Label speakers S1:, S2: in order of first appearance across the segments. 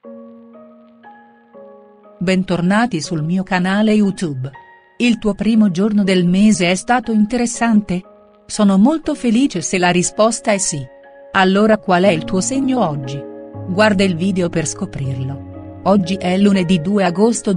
S1: Bentornati sul mio canale YouTube. Il tuo primo giorno del mese è stato interessante? Sono molto felice se la risposta è sì. Allora qual è il tuo segno oggi? Guarda il video per scoprirlo. Oggi è lunedì 2 agosto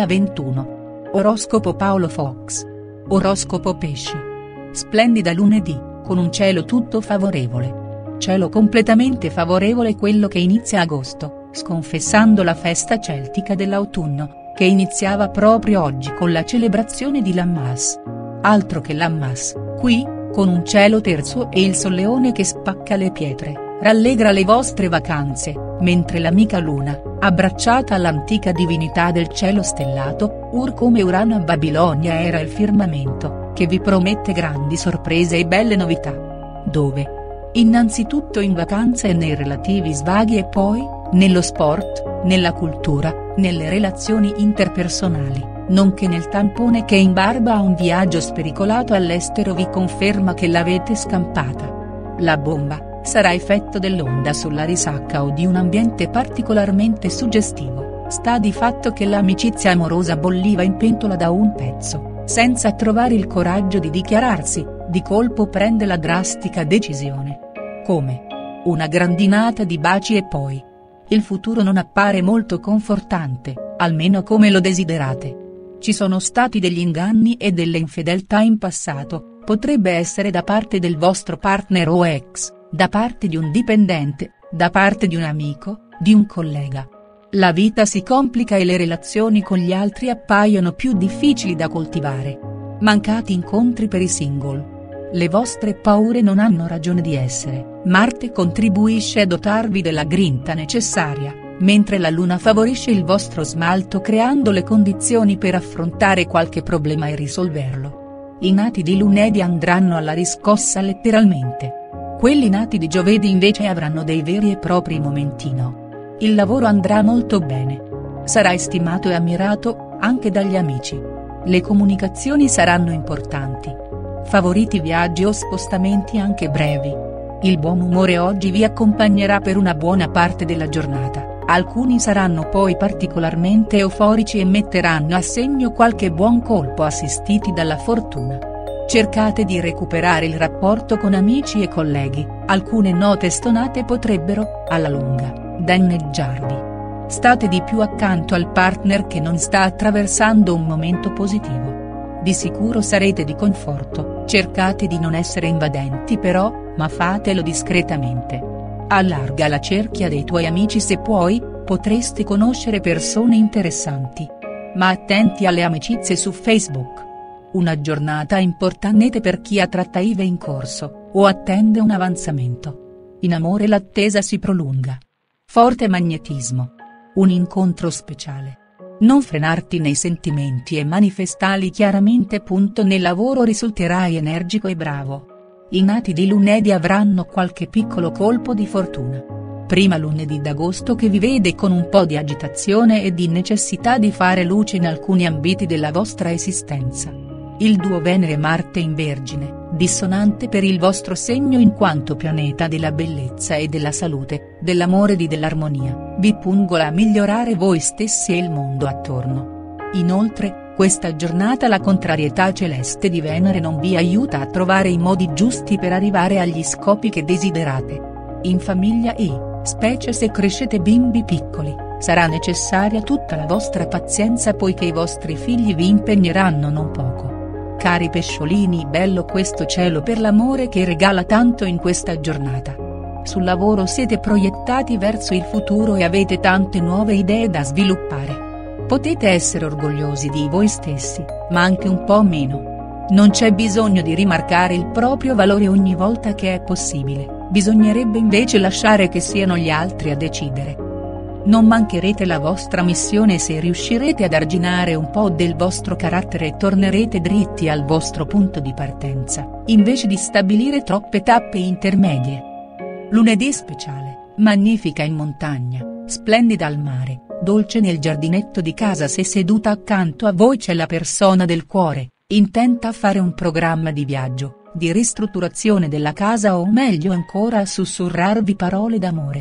S1: 2021. Oroscopo Paolo Fox. Oroscopo Pesci. Splendida lunedì, con un cielo tutto favorevole. Cielo completamente favorevole quello che inizia agosto, sconfessando la festa celtica dell'autunno, che iniziava proprio oggi con la celebrazione di Lammas. Altro che Lammas, qui, con un cielo terzo e il solleone che spacca le pietre, rallegra le vostre vacanze, mentre l'amica Luna, abbracciata all'antica divinità del cielo stellato, come Urano a Babilonia era il firmamento, che vi promette grandi sorprese e belle novità. Dove? Innanzitutto in vacanza e nei relativi svaghi e poi, nello sport, nella cultura, nelle relazioni interpersonali, nonché nel tampone che in barba a un viaggio spericolato all'estero vi conferma che l'avete scampata. La bomba, sarà effetto dell'onda sulla risacca o di un ambiente particolarmente suggestivo, sta di fatto che l'amicizia amorosa bolliva in pentola da un pezzo, senza trovare il coraggio di dichiararsi, di colpo prende la drastica decisione. Come? Una grandinata di baci e poi. Il futuro non appare molto confortante, almeno come lo desiderate. Ci sono stati degli inganni e delle infedeltà in passato, potrebbe essere da parte del vostro partner o ex, da parte di un dipendente, da parte di un amico, di un collega. La vita si complica e le relazioni con gli altri appaiono più difficili da coltivare. Mancati incontri per i single. Le vostre paure non hanno ragione di essere, Marte contribuisce a dotarvi della grinta necessaria, mentre la Luna favorisce il vostro smalto creando le condizioni per affrontare qualche problema e risolverlo. I nati di lunedì andranno alla riscossa letteralmente. Quelli nati di giovedì invece avranno dei veri e propri momentino. Il lavoro andrà molto bene. Sarai stimato e ammirato, anche dagli amici. Le comunicazioni saranno importanti. Favoriti viaggi o spostamenti anche brevi. Il buon umore oggi vi accompagnerà per una buona parte della giornata, alcuni saranno poi particolarmente euforici e metteranno a segno qualche buon colpo assistiti dalla fortuna. Cercate di recuperare il rapporto con amici e colleghi, alcune note stonate potrebbero, alla lunga, danneggiarvi. State di più accanto al partner che non sta attraversando un momento positivo. Di sicuro sarete di conforto, cercate di non essere invadenti però, ma fatelo discretamente. Allarga la cerchia dei tuoi amici se puoi, potresti conoscere persone interessanti. Ma attenti alle amicizie su Facebook. Una giornata importante per chi ha trattative in corso, o attende un avanzamento. In amore l'attesa si prolunga. Forte magnetismo. Un incontro speciale. Non frenarti nei sentimenti e manifestali chiaramente. Nel lavoro risulterai energico e bravo. I nati di lunedì avranno qualche piccolo colpo di fortuna. Prima lunedì d'agosto che vi vede con un po' di agitazione e di necessità di fare luce in alcuni ambiti della vostra esistenza. Il duo Venere-Marte in Vergine, dissonante per il vostro segno in quanto pianeta della bellezza e della salute, dell'amore e dell'armonia, vi pungola a migliorare voi stessi e il mondo attorno. Inoltre, questa giornata la contrarietà celeste di Venere non vi aiuta a trovare i modi giusti per arrivare agli scopi che desiderate. In famiglia e, specie se crescete bimbi piccoli, sarà necessaria tutta la vostra pazienza poiché i vostri figli vi impegneranno non poco. Cari pesciolini, bello questo cielo per l'amore che regala tanto in questa giornata. Sul lavoro siete proiettati verso il futuro e avete tante nuove idee da sviluppare. Potete essere orgogliosi di voi stessi, ma anche un po' meno. Non c'è bisogno di rimarcare il proprio valore ogni volta che è possibile, bisognerebbe invece lasciare che siano gli altri a decidere. Non mancherete la vostra missione se riuscirete ad arginare un po' del vostro carattere e tornerete dritti al vostro punto di partenza, invece di stabilire troppe tappe intermedie. Lunedì speciale, magnifica in montagna, splendida al mare, dolce nel giardinetto di casa se seduta accanto a voi c'è la persona del cuore, intenta a fare un programma di viaggio, di ristrutturazione della casa o meglio ancora a sussurrarvi parole d'amore.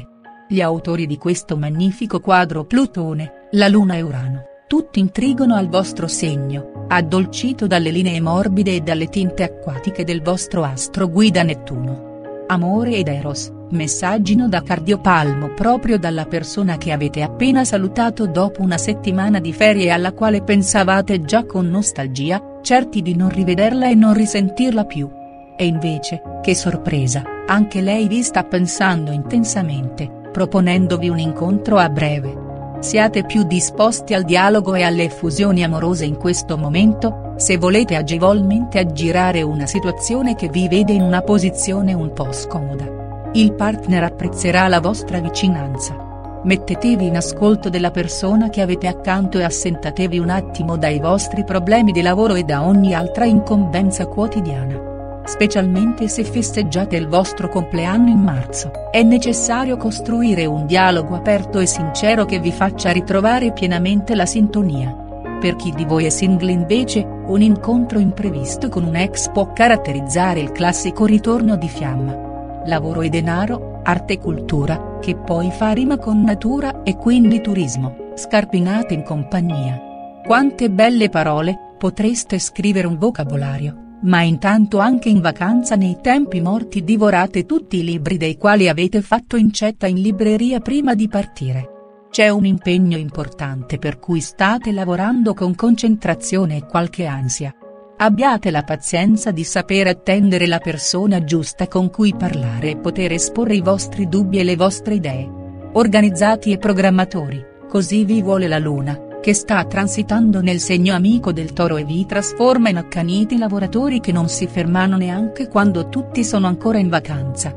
S1: Gli autori di questo magnifico quadro Plutone, la Luna e Urano, tutti intrigano al vostro segno, addolcito dalle linee morbide e dalle tinte acquatiche del vostro astro guida Nettuno. Amore ed Eros, messaggino da cardiopalmo proprio dalla persona che avete appena salutato dopo una settimana di ferie alla quale pensavate già con nostalgia, certi di non rivederla e non risentirla più. E invece, che sorpresa, anche lei vi sta pensando intensamente, proponendovi un incontro a breve. Siate più disposti al dialogo e alle effusioni amorose in questo momento, se volete agevolmente aggirare una situazione che vi vede in una posizione un po' scomoda. Il partner apprezzerà la vostra vicinanza. Mettetevi in ascolto della persona che avete accanto e assentatevi un attimo dai vostri problemi di lavoro e da ogni altra incombenza quotidiana. Specialmente se festeggiate il vostro compleanno in marzo, è necessario costruire un dialogo aperto e sincero che vi faccia ritrovare pienamente la sintonia. Per chi di voi è single invece, un incontro imprevisto con un ex può caratterizzare il classico ritorno di fiamma. Lavoro e denaro, arte e cultura, che poi fa rima con natura e quindi turismo, scarpinate in compagnia. Quante belle parole, potreste scrivere un vocabolario. Ma intanto anche in vacanza nei tempi morti divorate tutti i libri dei quali avete fatto incetta in libreria prima di partire. C'è un impegno importante per cui state lavorando con concentrazione e qualche ansia. Abbiate la pazienza di sapere attendere la persona giusta con cui parlare e poter esporre i vostri dubbi e le vostre idee. Organizzati e programmatori, così vi vuole la Luna, che sta transitando nel segno amico del Toro e vi trasforma in accaniti lavoratori che non si fermano neanche quando tutti sono ancora in vacanza.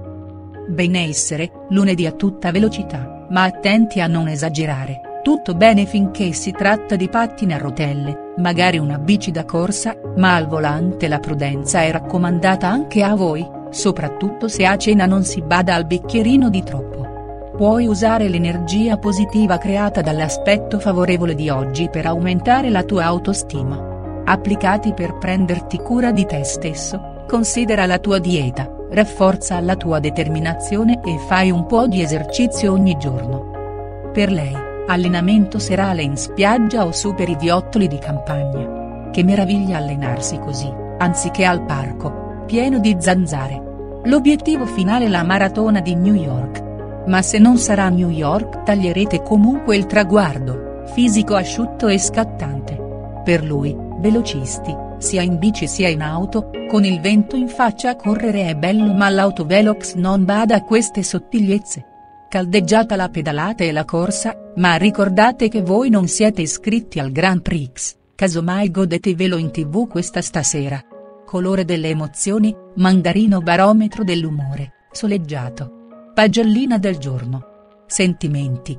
S1: Benessere, lunedì a tutta velocità, ma attenti a non esagerare, tutto bene finché si tratta di pattini a rotelle, magari una bici da corsa, ma al volante la prudenza è raccomandata anche a voi, soprattutto se a cena non si bada al bicchierino di troppo. Puoi usare l'energia positiva creata dall'aspetto favorevole di oggi per aumentare la tua autostima. Applicati per prenderti cura di te stesso, considera la tua dieta, rafforza la tua determinazione e fai un po' di esercizio ogni giorno. Per lei, allenamento serale in spiaggia o su per i viottoli di campagna. Che meraviglia allenarsi così, anziché al parco, pieno di zanzare. L'obiettivo finale è la maratona di New York. Ma se non sarà New York taglierete comunque il traguardo, fisico asciutto e scattante. Per lui, velocisti, sia in bici sia in auto, con il vento in faccia a correre è bello ma l'autovelox non bada a queste sottigliezze. Caldeggiata la pedalata e la corsa, ma ricordate che voi non siete iscritti al Grand Prix, casomai godetevelo in TV questa stasera. Colore delle emozioni, mandarino barometro dell'umore, soleggiato. Pagellina del giorno. Sentimenti,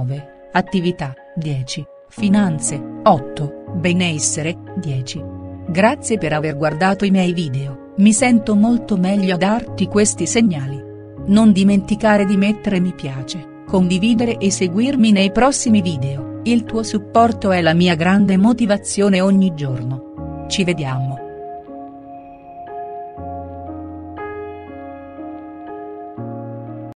S1: 9, attività, 10, finanze, 8, benessere, 10. Grazie per aver guardato i miei video, mi sento molto meglio a darti questi segnali. Non dimenticare di mettere mi piace, condividere e seguirmi nei prossimi video, il tuo supporto è la mia grande motivazione ogni giorno. Ci vediamo.